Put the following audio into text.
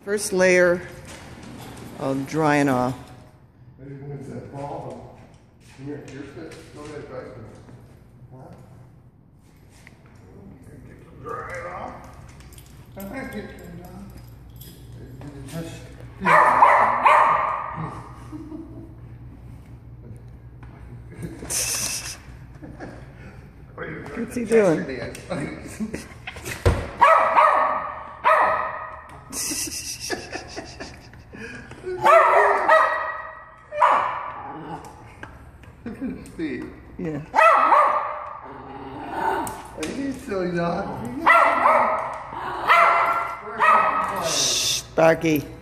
First layer of drying off. What's he doing? Look at his feet. Yeah. Are you silly dog? Shh, Sparky.